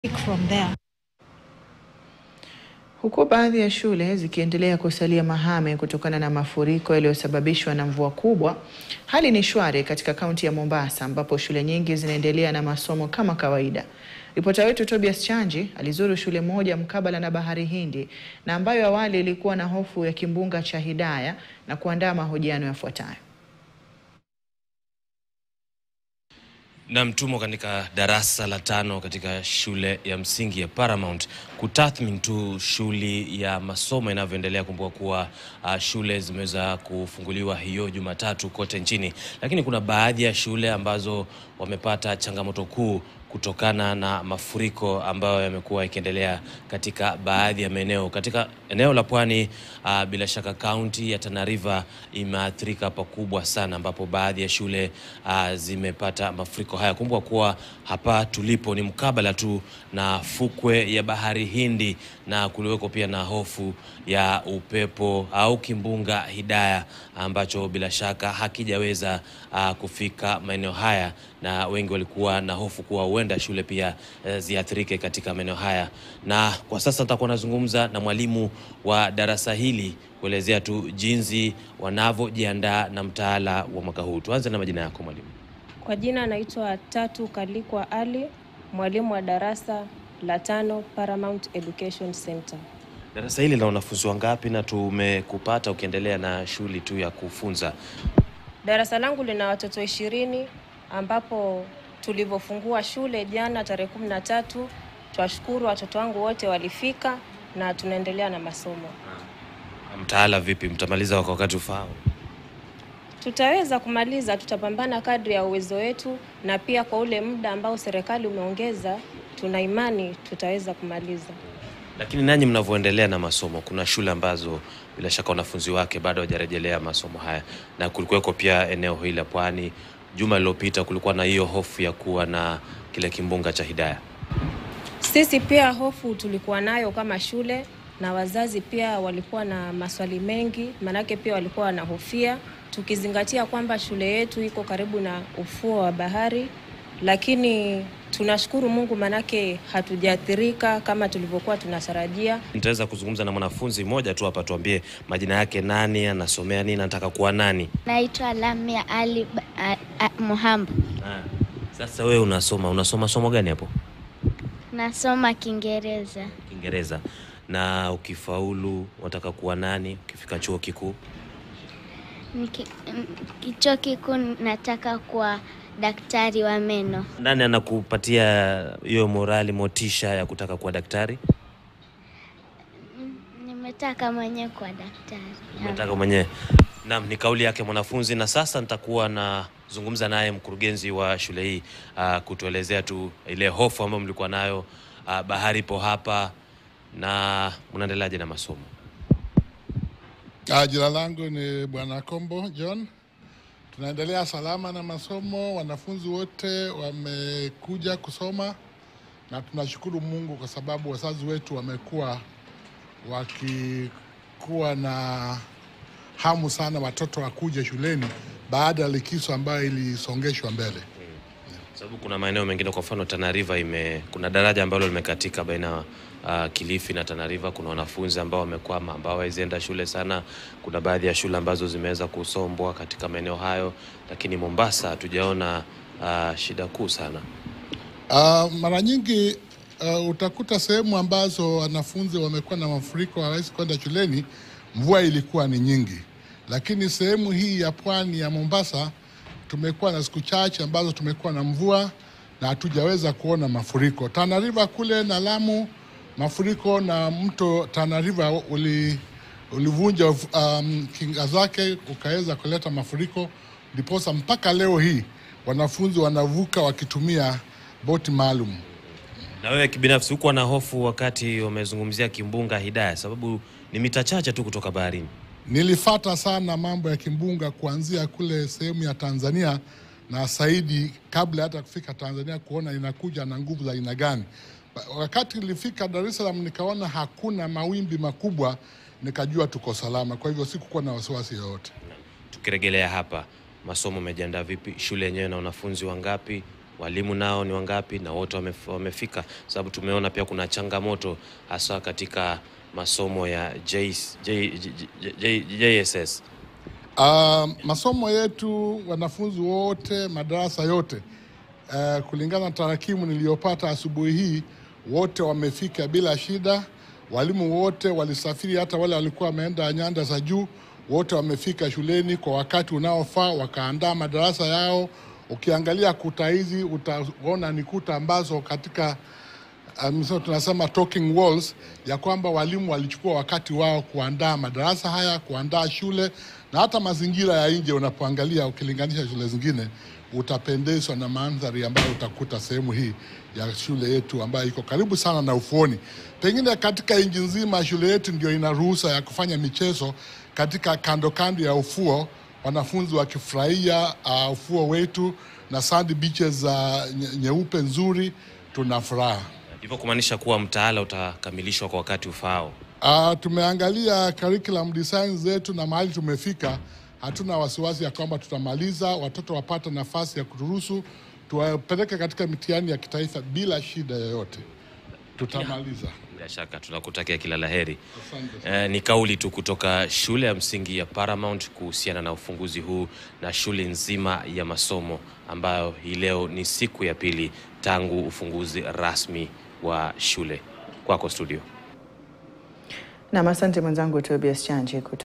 from there. Huku baadhi ya shule zikiendelea kusalia mahame kutokana na mafuriko yaliyosababishwa na mvua kubwa, hali ni shwari katika kaunti ya Mombasa ambapo shule nyingi zinaendelea na masomo kama kawaida. Ripota wetu Tobias Chanji alizuru shule moja mkabala na Bahari Hindi na ambayo awali ilikuwa na hofu ya kimbunga cha Hidaya na kuandaa mahojiano yafuatayo. Na mtumo katika darasa la 5 katika shule ya msingi ya Paramount kutathmini tu shule ya masomo inavyoendelea. Kumbuka kuwa shule zimeweza kufunguliwa hiyo Jumatatu kote nchini, lakini kuna baadhi ya shule ambazo wamepata changamoto kuu kutokana na mafuriko ambayo yamekuwa yakiendelea katika baadhi ya maeneo. Katika eneo la Pwani, bila shaka kaunti ya Tana River imeathirika pakubwa sana, ambapo baadhi ya shule zimepata mafuriko haya. Kumbuka kuwa hapa tulipo ni mkabala tu na fukwe ya Bahari Hindi, na kuliweko pia na hofu ya upepo au kimbunga Hidaya ambacho bila shaka hakijaweza kufika maeneo haya, na wengi walikuwa na hofu kuwa huenda shule pia ziathirike katika maeneo haya. Na kwa sasa nitakuwa nazungumza na mwalimu wa darasa hili kuelezea tu jinsi wanavyojiandaa na mtaala wa mwaka huu. Tuanze na majina yako mwalimu. Kwa jina naitwa Tatu Kalikwa Ali, mwalimu wa darasa la 5 Paramount Education Center. Darasa hili la wanafunzi wangapi na tumekupata ukiendelea na shughuli tu ya kufunza? Darasa langu lina watoto 20, ambapo tulivyofungua shule jana tarehe 13, twashukuru watoto wangu wote walifika na tunaendelea na masomo. Mtaala vipi, mtamaliza kwa wakati ufao? Tutaweza kumaliza, tutapambana kadri ya uwezo wetu, na pia kwa ule muda ambao serikali umeongeza tuna imani tutaweza kumaliza. Lakini nanyi mnavyoendelea na masomo, kuna shule ambazo bila shaka wanafunzi wake bado hawajarejelea masomo haya, na kulikuweko pia eneo hili la Pwani juma lililopita kulikuwa na hiyo hofu ya kuwa na kile kimbunga cha Hidaya. Sisi pia hofu tulikuwa nayo kama shule, na wazazi pia walikuwa na maswali mengi, manake pia walikuwa wanahofia, tukizingatia kwamba shule yetu iko karibu na ufuo wa bahari. Lakini tunashukuru Mungu manake hatujaathirika kama tulivyokuwa tunatarajia. Nitaweza kuzungumza na mwanafunzi mmoja tu hapa, tuambie majina yake, nani, anasomea nini, anataka kuwa nani? Naitwa Lamia Ali Muhambu. Sasa wewe unasoma somo gani hapo? Nasoma Kiingereza. Kiingereza. Na ukifaulu unataka kuwa nani ukifika chuo kikuu? Chuo kikuu nataka kuwa daktari wa meno. Nani anakupatia hiyo morali, motisha ya kutaka kuwa daktari? Nimetaka mwenyewe kuwa daktari. Nimetaka mwenyewe. Naam, ni kauli yake mwanafunzi, na sasa nitakuwa nazungumza naye mkurugenzi wa shule hii kutuelezea tu ile hofu ambayo mlikuwa nayo. Bahari ipo hapa na mnaendeleaje na masomo? Jina langu ni Bwana Kombo John. Tunaendelea salama na masomo, wanafunzi wote wamekuja kusoma na tunashukuru Mungu kwa sababu wazazi wetu wamekuwa wakikuwa na hamu sana watoto wakuje shuleni baada ya likizo ambayo ilisongeshwa mbele. Sababu kuna maeneo mengine, kwa mfano Tana River kuna daraja ambalo limekatika baina Kilifi na Tana River. Kuna wanafunzi ambao wamekwama, ambao hawaenda shule sana. Kuna baadhi ya shule ambazo zimeweza kusombwa katika maeneo hayo, lakini Mombasa hatujaona shida kuu sana. Mara nyingi utakuta sehemu ambazo wanafunzi wamekuwa na mafuriko hawawezi kwenda shuleni, mvua ilikuwa ni nyingi. Lakini sehemu hii ya Pwani ya Mombasa tumekuwa na siku chache ambazo tumekuwa na mvua na hatujaweza kuona mafuriko. Tana River kule na Lamu, mafuriko na mto Tana River ulivunja kinga zake ukaweza kuleta mafuriko, ndiposa mpaka leo hii wanafunzi wanavuka wakitumia boti maalum. Na wewe kibinafsi uko na hofu wakati wamezungumzia kimbunga Hidaya, sababu ni mita chache tu kutoka baharini? Nilifuata sana mambo ya kimbunga kuanzia kule sehemu ya Tanzania na zaidi kabla hata kufika Tanzania kuona inakuja na nguvu za aina gani. Wakati nilifika Dar es Salaam nikaona hakuna mawimbi makubwa, nikajua tuko salama. Kwa hivyo sikuwa na wasiwasi yoyote. Tukirejelea hapa, masomo umejiandaa vipi? Shule yenyewe na wanafunzi wangapi? walimu nao ni wangapi na wote wamefika? Sababu tumeona pia kuna changamoto hasa katika masomo ya JSS. Masomo yetu, wanafunzi wote, madarasa yote, kulingana na tarakimu niliyopata asubuhi hii, wote wamefika bila shida. Walimu wote walisafiri, hata wale walikuwa wameenda nyanda za juu, wote wamefika shuleni kwa wakati unaofaa, wakaandaa madarasa yao. Ukiangalia kuta hizi utaona ni kuta ambazo katika tunasema talking walls, ya kwamba walimu walichukua wakati wao kuandaa madarasa haya, kuandaa shule, na hata mazingira ya nje unapoangalia ukilinganisha shule zingine utapendezwa na mandhari ambayo utakuta sehemu hii ya shule yetu ambayo iko karibu sana na ufuoni. Pengine katika nchi nzima shule yetu ndio ina ruhusa ya kufanya michezo katika kando kando ya ufuo, wanafunzi wakifurahia ufuo wetu na sand beaches nyeupe nzuri, tuna furaha. Hivyo kumaanisha kuwa mtaala utakamilishwa kwa wakati ufaao. Tumeangalia curriculum design zetu na mahali tumefika, hatuna wasiwasi ya kwamba tutamaliza, watoto wapate nafasi ya kuturuhusu tuwapeleke katika mitihani ya kitaifa bila shida yoyote. Tutamaliza. Bila shaka tunakutakia kila laheri. Asante. Ni kauli tu kutoka shule ya msingi ya Paramount kuhusiana na ufunguzi huu na shule nzima ya masomo ambayo hii leo ni siku ya pili tangu ufunguzi rasmi wa shule. Kwako studio. Na asante mwenzangu Tobias Chanje.